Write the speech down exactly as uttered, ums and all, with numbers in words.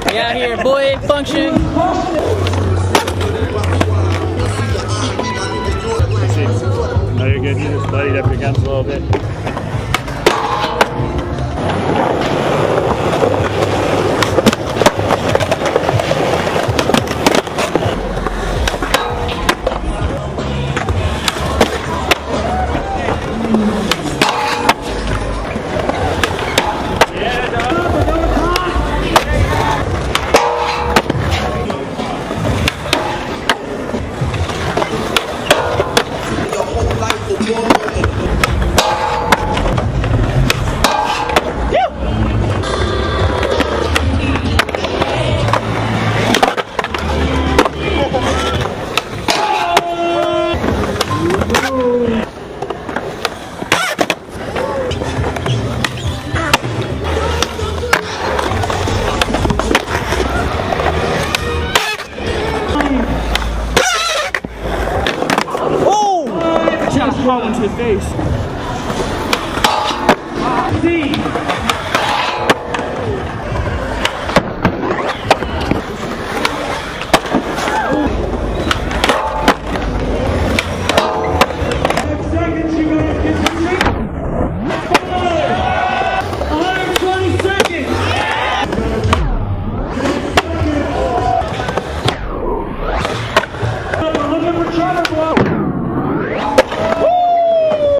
We out here, boy, function. No, you're good. You just buddied up your guns a little bit. Hard into his face. See.